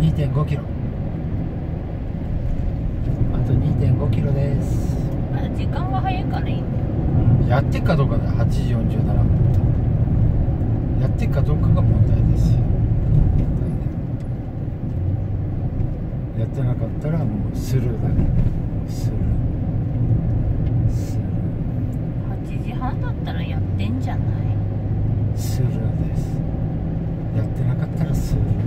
2.5 キロ、あと 2.5 キロです。 まだ時間は早いからいいんだよ。 やってっかどうかだよ。8時47分やってっかどうかが問題ですよ。やってなかったらもうスルーだね。スルー 8時半だったらやってんじゃない？ スルーです。やってなかったらスルーです。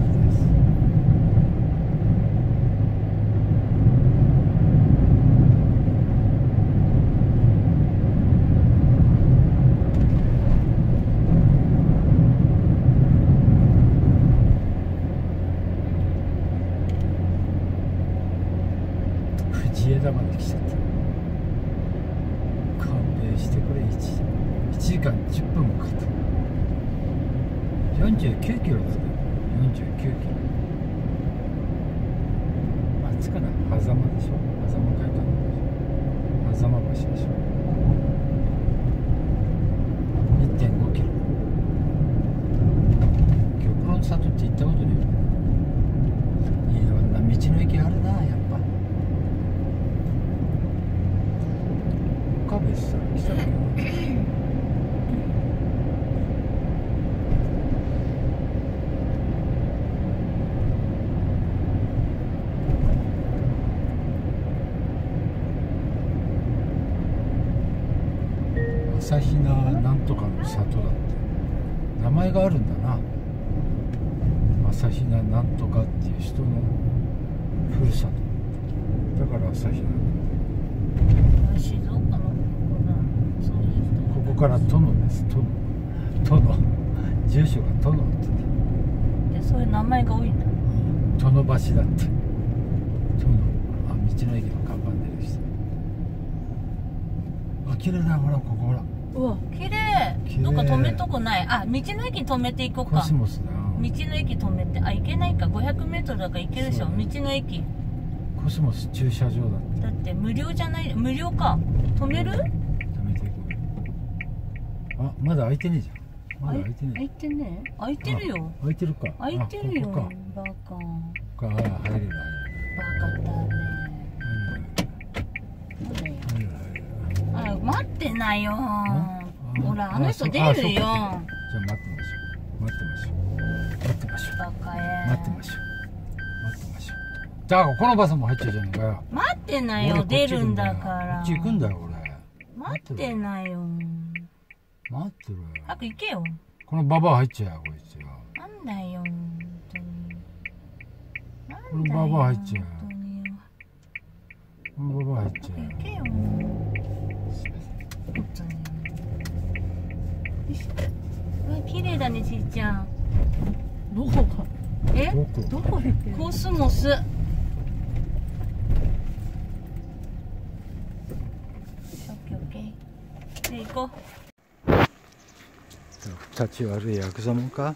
藤枝まで来ちゃった。勘弁してくれ。1時間10分もかかった。49キロだったよ。49キロ。あっちかな。狭間でしょ。狭間海岸でしょ。狭間橋でしょ。1.5 キロ。玉露の里って行ったことねえ。いろんな道の駅あるな、やっぱ。岡部さん来たの？朝比奈なんとかの里だって名前があるんだな。朝比奈なんとかっていう人のふるさとだから朝比奈。 静岡のそういう人。 ここから殿です。殿住所が殿ってでそういう名前が多いんだ。 殿橋だって。殿、あ、道の駅の看板出てきた。あ、綺麗だ。ほら、ここほら。 うわ、綺麗。どっか止めとこない？あ、道の駅止めていこうか。 コスモスだよ。 道の駅止めて、あ、行けないか。500メートルだから行けるでしょ。道の駅。 コスモス駐車場だって。 だって無料じゃない、無料か。止める？ 止めていこう。あ、まだ開いてねえじゃん。まだ開いてねえ。 開いてねえ？開いてるよ。 開いてるか。 開いてるよ。 ここか。 バカ。 ここか。入れる。 バカだね。あ、待ってないよ。ほら、あの人出るよ。 じゃあ待ってましょう。 バカ待ってましょう。じゃあこのバスも入っちゃうじゃねえかよ。 待ってないよ。出るんだから。 こっち行くんだよ俺。 待ってないよ。 待ってろよ。 早く行けよ。 このババア入っちゃうよこいつよ。 なんだよ。 このババア入っちゃうよ。 本当に。 このババア入っちゃうよ。 行けよ。本当に。うわ、綺麗だね、ちいちゃん。どこか。え？どこ行ってる？コスモス。オッケーオッケー。で、行こう。 立ち悪いヤクザもんか。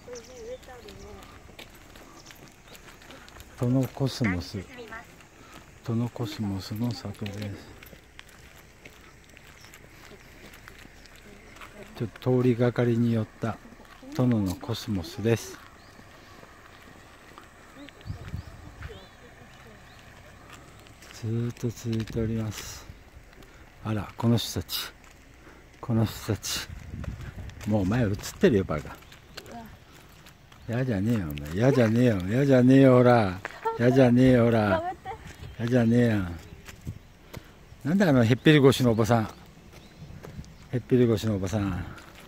殿コスモス。殿コスモスの里です。ちょっと通りがかりに寄った殿のコスモスです。ずーっと続いております。あら、この人たちもう前映ってるよバカ。やじゃねえよお前。やじゃねえよほら。やじゃねえよほら。やじゃねえやん。なんだあのへっぺり腰のおばさん。へっぺり腰のおばさん。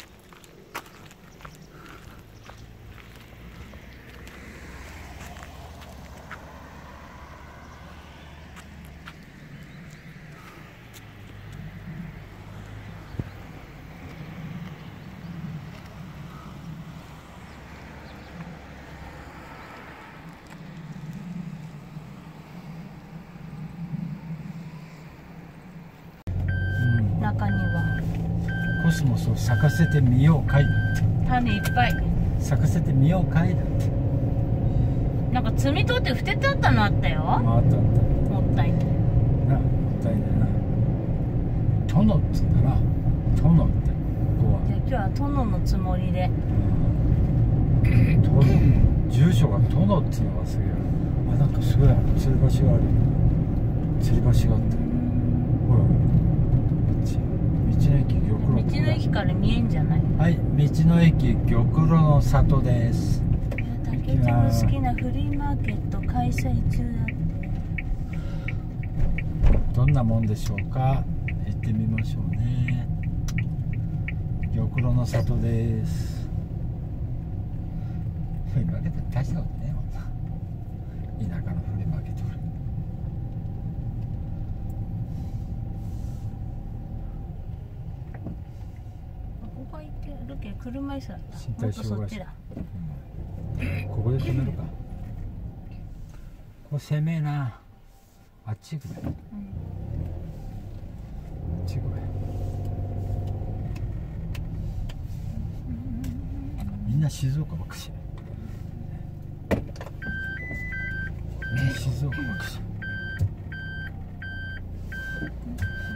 中にはコスモスを咲かせてみようかいだって。 種いっぱい。 咲かせてみようかいだって。 なんか摘み取って捨ててあったのあったよ。 あったあった。 もったいない。 な、もったいないな。殿っつうんだな。殿って、ここは。 じゃあ今日は殿のつもりで。 殿の住所が殿っていうのがすげえ。あ、なんかすごい吊り橋がある。吊り橋があって、ほらあっち道の駅玉露。 道の駅から見えんじゃない？ はい、道の駅玉露の里です。 竹ちゃんの好きなフリーマーケット開催中だって。 どんなもんでしょうか。行ってみましょうね。玉露の里です。フリーマーケット大したことねえもんな。田舎のフリーマーケット。 ここ行ってるけど車椅子だった。 身体障害者。 もっとそっちだ。 ここで止めるか。ここ狭えな。あっち行くね。あっち行くね。みんな静岡ばっかし。みんな静岡ばっかし。